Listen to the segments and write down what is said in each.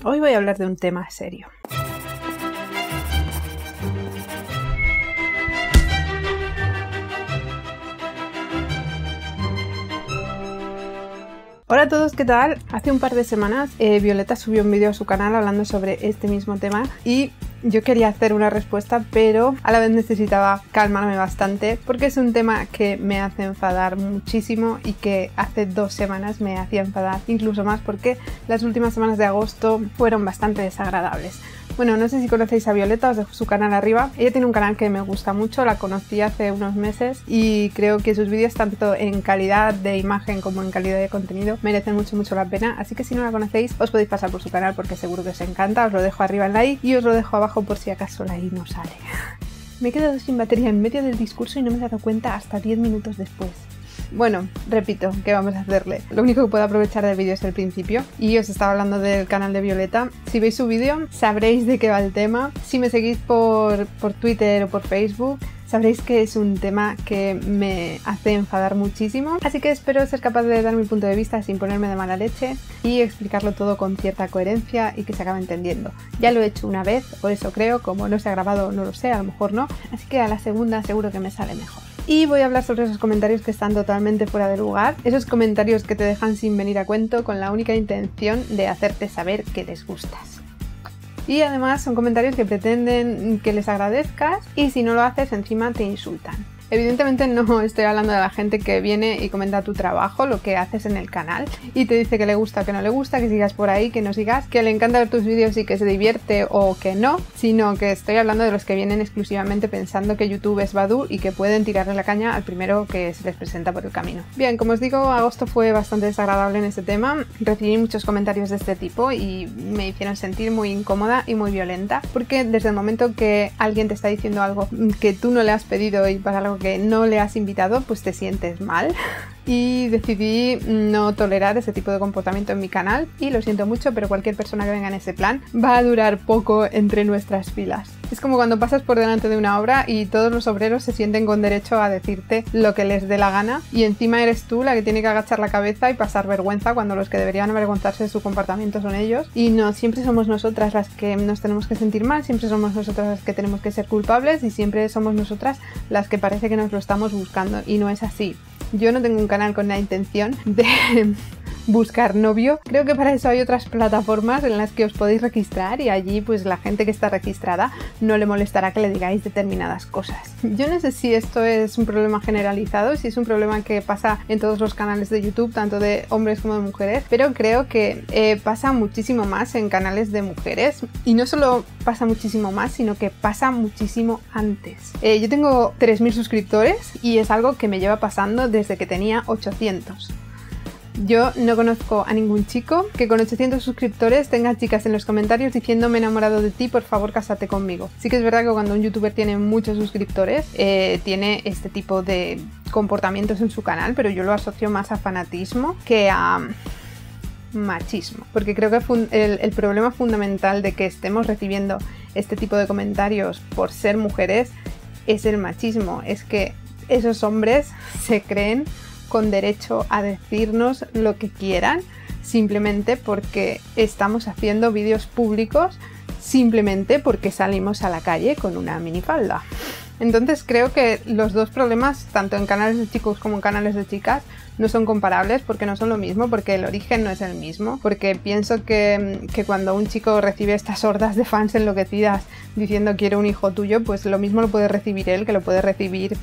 Hoy voy a hablar de un tema serio. Hola a todos, ¿qué tal? Hace un par de semanas Violeta subió un vídeo a su canal hablando sobre este mismo tema y yo quería hacer una respuesta, pero a la vez necesitaba calmarme bastante porque es un tema que me hace enfadar muchísimo y que hace 2 semanas me hacía enfadar incluso más porque las últimas semanas de agosto fueron bastante desagradables. Bueno, no sé si conocéis a Violeta, os dejo su canal arriba. Ella tiene un canal que me gusta mucho, la conocí hace unos meses y creo que sus vídeos, tanto en calidad de imagen como en calidad de contenido, merecen mucho la pena. Así que si no la conocéis, os podéis pasar por su canal porque seguro que os encanta. Os lo dejo arriba en like y os lo dejo abajo por si acaso la i no sale. Me he quedado sin batería en medio del discurso y no me he dado cuenta hasta 10 minutos después. Bueno, repito, ¿qué vamos a hacerle? Lo único que puedo aprovechar del vídeo es el principio y os estaba hablando del canal de Violeta. Si veis su vídeo sabréis de qué va el tema. Si me seguís por Twitter o por Facebook sabréis que es un tema que me hace enfadar muchísimo, así que espero ser capaz de dar mi punto de vista sin ponerme de mala leche y explicarlo todo con cierta coherencia y que se acabe entendiendo. Ya lo he hecho una vez, por eso creo, como no se ha grabado no lo sé, a lo mejor no, así que a la segunda seguro que me sale mejor. Y voy a hablar sobre esos comentarios que están totalmente fuera de lugar, esos comentarios que te dejan sin venir a cuento con la única intención de hacerte saber que les gustas. Y además son comentarios que pretenden que les agradezcas y si no lo haces encima te insultan. Evidentemente no estoy hablando de la gente que viene y comenta tu trabajo, lo que haces en el canal y te dice que le gusta, que no le gusta, que sigas por ahí, que no sigas, que le encanta ver tus vídeos y que se divierte o que no, sino que estoy hablando de los que vienen exclusivamente pensando que YouTube es Badoo y que pueden tirarle la caña al primero que se les presenta por el camino. Bien, como os digo, agosto fue bastante desagradable en ese tema, recibí muchos comentarios de este tipo y me hicieron sentir muy incómoda y muy violenta, porque desde el momento que alguien te está diciendo algo que tú no le has pedido y para algo que no le has invitado, pues te sientes mal. Y decidí no tolerar ese tipo de comportamiento en mi canal y lo siento mucho, pero cualquier persona que venga en ese plan va a durar poco entre nuestras filas. Es como cuando pasas por delante de una obra y todos los obreros se sienten con derecho a decirte lo que les dé la gana y encima eres tú la que tiene que agachar la cabeza y pasar vergüenza cuando los que deberían avergonzarse de su comportamiento son ellos. Y no, siempre somos nosotras las que nos tenemos que sentir mal, siempre somos nosotras las que tenemos que ser culpables y siempre somos nosotras las que parece que nos lo estamos buscando y no es así. Yo no tengo un canal con la intención de buscar novio. Creo que para eso hay otras plataformas en las que os podéis registrar y allí pues la gente que está registrada no le molestará que le digáis determinadas cosas. Yo no sé si esto es un problema generalizado, si es un problema que pasa en todos los canales de YouTube, tanto de hombres como de mujeres, pero creo que pasa muchísimo más en canales de mujeres y no solo pasa muchísimo más, sino que pasa muchísimo antes. Yo tengo 3000 suscriptores y es algo que me lleva pasando desde que tenía 800. Yo no conozco a ningún chico que con 800 suscriptores tenga chicas en los comentarios diciendo me he enamorado de ti, por favor cásate conmigo. Sí que es verdad que cuando un youtuber tiene muchos suscriptores tiene este tipo de comportamientos en su canal, pero yo lo asocio más a fanatismo que a machismo, porque creo que el problema fundamental de que estemos recibiendo este tipo de comentarios por ser mujeres es el machismo, es que esos hombres se creen con derecho a decirnos lo que quieran simplemente porque estamos haciendo vídeos públicos, simplemente porque salimos a la calle con una minifalda. Entonces creo que los dos problemas, tanto en canales de chicos como en canales de chicas, no son comparables porque no son lo mismo, porque el origen no es el mismo, porque pienso que cuando un chico recibe estas hordas de fans enloquecidas diciendo quiero un hijo tuyo, pues lo mismo lo puede recibir él que lo puede recibir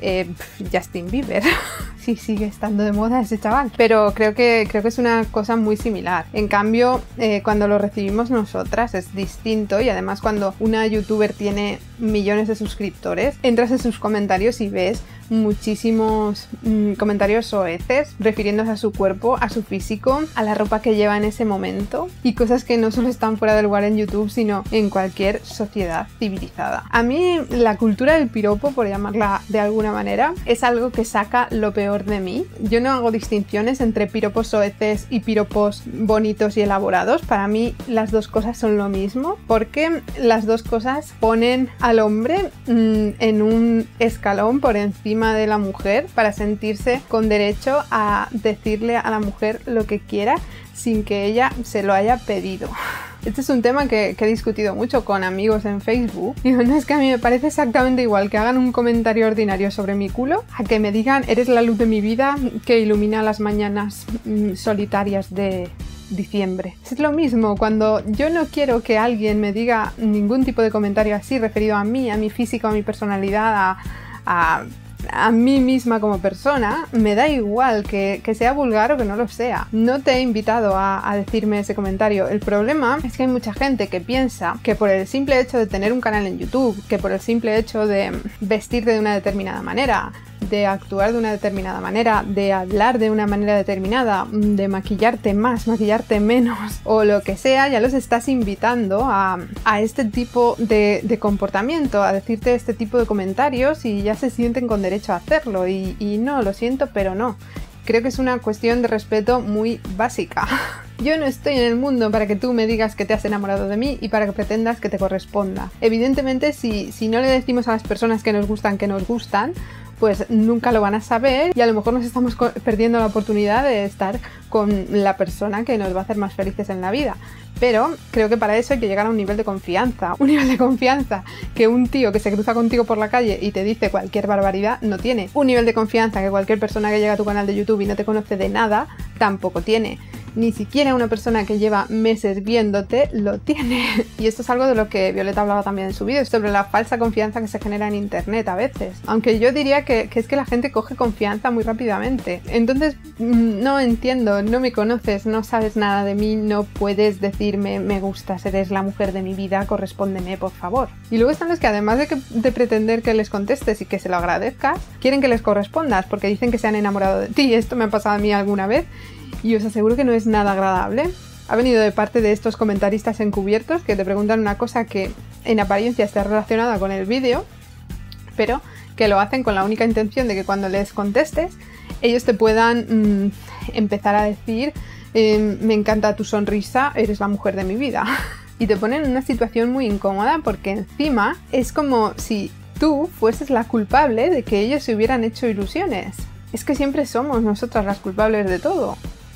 Justin Bieber. Sí, sigue estando de moda ese chaval, pero creo que es una cosa muy similar. En cambio, cuando lo recibimos nosotras es distinto y además cuando una youtuber tiene millones de suscriptores, entras en sus comentarios y ves muchísimos comentarios soeces refiriéndose a su cuerpo, a su físico, a la ropa que lleva en ese momento y cosas que no solo están fuera de lugar en YouTube sino en cualquier sociedad civilizada. A mí la cultura del piropo, por llamarla de alguna manera, es algo que saca lo peor de mí. Yo no hago distinciones entre piropos soeces y piropos bonitos y elaborados. Para mí las dos cosas son lo mismo porque las dos cosas ponen al hombre en un escalón por encima de la mujer para sentirse con derecho a decirle a la mujer lo que quiera sin que ella se lo haya pedido. Este es un tema que he discutido mucho con amigos en Facebook. Digo, no, es que a mí me parece exactamente igual que hagan un comentario ordinario sobre mi culo a que me digan eres la luz de mi vida que ilumina las mañanas solitarias de diciembre. Es lo mismo cuando yo no quiero que alguien me diga ningún tipo de comentario así referido a mí, a mi físico, a mi personalidad, a mí misma como persona, me da igual que sea vulgar o que no lo sea. No te he invitado a decirme ese comentario. El problema es que hay mucha gente que piensa que por el simple hecho de tener un canal en YouTube, que por el simple hecho de vestirte de una determinada manera, de actuar de una determinada manera, de hablar de una manera determinada, de maquillarte más, maquillarte menos o lo que sea, ya los estás invitando a este tipo de comportamiento, a decirte este tipo de comentarios y ya se sienten con derecho a hacerlo y no, lo siento, pero no. Creo que es una cuestión de respeto muy básica. Yo no estoy en el mundo para que tú me digas que te has enamorado de mí y para que pretendas que te corresponda. Evidentemente, si no le decimos a las personas que nos gustan, pues nunca lo van a saber y a lo mejor nos estamos perdiendo la oportunidad de estar con la persona que nos va a hacer más felices en la vida. Pero creo que para eso hay que llegar a un nivel de confianza que un tío que se cruza contigo por la calle y te dice cualquier barbaridad no tiene. Un nivel de confianza que cualquier persona que llega a tu canal de YouTube y no te conoce de nada tampoco tiene. Ni siquiera una persona que lleva meses viéndote lo tiene. Y esto es algo de lo que Violeta hablaba también en su vídeo, sobre la falsa confianza que se genera en internet a veces. Aunque yo diría que es que la gente coge confianza muy rápidamente. Entonces, no entiendo, no me conoces, no sabes nada de mí, no puedes decirme me gustas, eres la mujer de mi vida, correspóndeme, por favor. Y luego están los que además de pretender que les contestes y que se lo agradezcas, quieren que les correspondas porque dicen que se han enamorado de ti. Esto me ha pasado a mí alguna vez. Y os aseguro que no es nada agradable. Ha venido de parte de estos comentaristas encubiertos que te preguntan una cosa que en apariencia está relacionada con el vídeo, pero que lo hacen con la única intención de que cuando les contestes, ellos te puedan empezar a decir me encanta tu sonrisa, eres la mujer de mi vida. Y te ponen en una situación muy incómoda porque encima es como si tú fueses la culpable de que ellos se hubieran hecho ilusiones. Es que siempre somos nosotras las culpables de todo.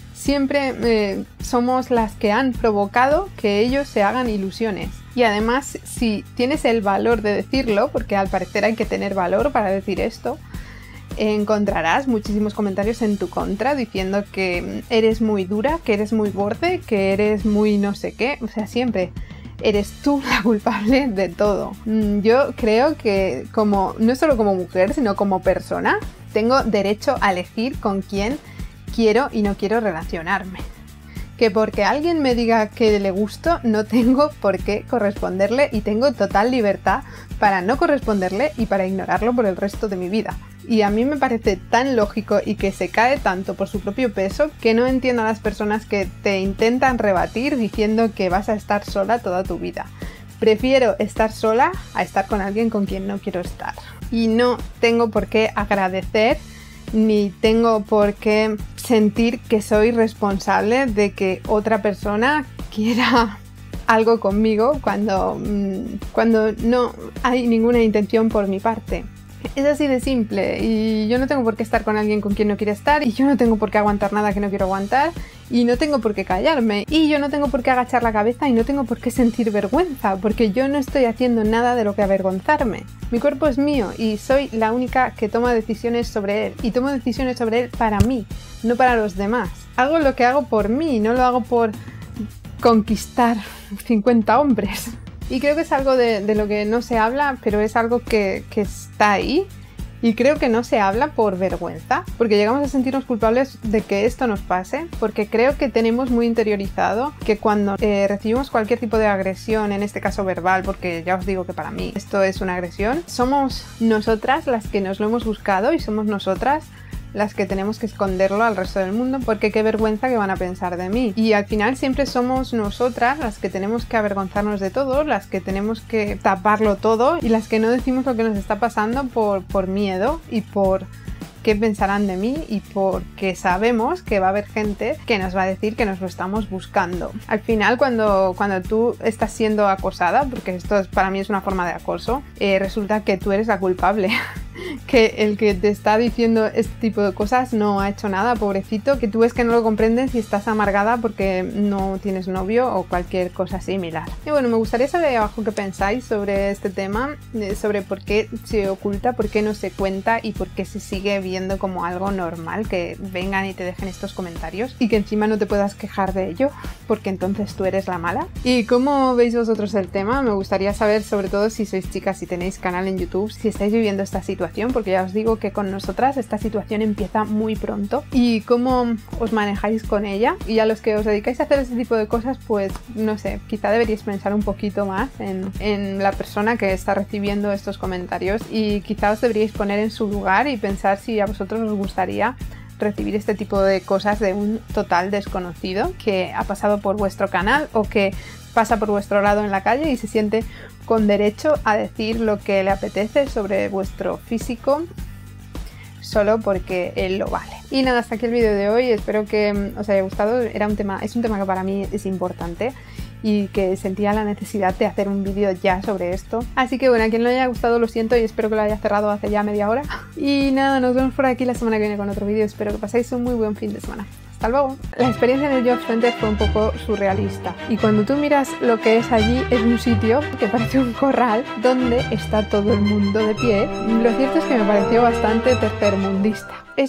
Siempre somos las que han provocado que ellos se hagan ilusiones. Y además, si tienes el valor de decirlo, porque al parecer hay que tener valor para decir esto, encontrarás muchísimos comentarios en tu contra diciendo que eres muy dura, que eres muy borde, que eres muy no sé qué. O sea, siempre eres tú la culpable de todo. Yo creo que no solo como mujer, sino como persona, tengo derecho a elegir con quién quiero y no quiero relacionarme. Que porque alguien me diga que le gusto, no tengo por qué corresponderle y tengo total libertad para no corresponderle y para ignorarlo por el resto de mi vida. Y a mí me parece tan lógico y que se cae tanto por su propio peso que no entiendo a las personas que te intentan rebatir diciendo que vas a estar sola toda tu vida. Prefiero estar sola a estar con alguien con quien no quiero estar. Y no tengo por qué agradecer ni tengo por qué sentir que soy responsable de que otra persona quiera algo conmigo cuando no hay ninguna intención por mi parte. Es así de simple y yo no tengo por qué estar con alguien con quien no quiero estar y yo no tengo por qué aguantar nada que no quiero aguantar y no tengo por qué callarme y yo no tengo por qué agachar la cabeza y no tengo por qué sentir vergüenza porque yo no estoy haciendo nada de lo que avergonzarme. Mi cuerpo es mío y soy la única que toma decisiones sobre él y tomo decisiones sobre él para mí, no para los demás. Hago lo que hago por mí, no lo hago por conquistar 50 hombres. Y creo que es algo de lo que no se habla, pero es algo que está ahí. Y creo que no se habla por vergüenza, porque llegamos a sentirnos culpables de que esto nos pase, porque creo que tenemos muy interiorizado que cuando recibimos cualquier tipo de agresión, en este caso verbal, porque ya os digo que para mí esto es una agresión, somos nosotras las que nos lo hemos buscado y somos nosotras las que tenemos que esconderlo al resto del mundo porque qué vergüenza que van a pensar de mí. Y al final siempre somos nosotras las que tenemos que avergonzarnos de todo, las que tenemos que taparlo todo y las que no decimos lo que nos está pasando por miedo y por qué pensarán de mí y porque sabemos que va a haber gente que nos va a decir que nos lo estamos buscando. Al final cuando tú estás siendo acosada, porque esto para mí es una forma de acoso, resulta que tú eres la culpable. que el que te está diciendo este tipo de cosas no ha hecho nada, pobrecito, que tú ves que no lo comprendes y estás amargada porque no tienes novio o cualquier cosa similar. Y bueno, me gustaría saber ahí abajo qué pensáis sobre este tema, sobre por qué se oculta, por qué no se cuenta y por qué se sigue viendo como algo normal que vengan y te dejen estos comentarios y que encima no te puedas quejar de ello, porque entonces tú eres la mala. ¿Y cómo veis vosotros el tema? Me gustaría saber, sobre todo si sois chicas, si tenéis canal en YouTube, si estáis viviendo esta situación, porque ya os digo que con nosotras esta situación empieza muy pronto, y cómo os manejáis con ella. Y a los que os dedicáis a hacer este tipo de cosas, pues no sé, quizá deberíais pensar un poquito más en la persona que está recibiendo estos comentarios, y quizá os deberíais poner en su lugar y pensar si a vosotros os gustaría recibir este tipo de cosas de un total desconocido que ha pasado por vuestro canal o que pasa por vuestro lado en la calle y se siente con derecho a decir lo que le apetece sobre vuestro físico solo porque él lo vale. Y nada, hasta aquí el vídeo de hoy, espero que os haya gustado. Es un tema que para mí es importante y que sentía la necesidad de hacer un vídeo ya sobre esto. Así que bueno, a quien no le haya gustado lo siento y espero que lo haya cerrado hace ya media hora. Y nada, nos vemos por aquí la semana que viene con otro vídeo. Espero que paséis un muy buen fin de semana. Hasta luego. La experiencia en el Job Center fue un poco surrealista. Y cuando tú miras lo que es allí, es un sitio que parece un corral donde está todo el mundo de pie. Lo cierto es que me pareció bastante tercermundista.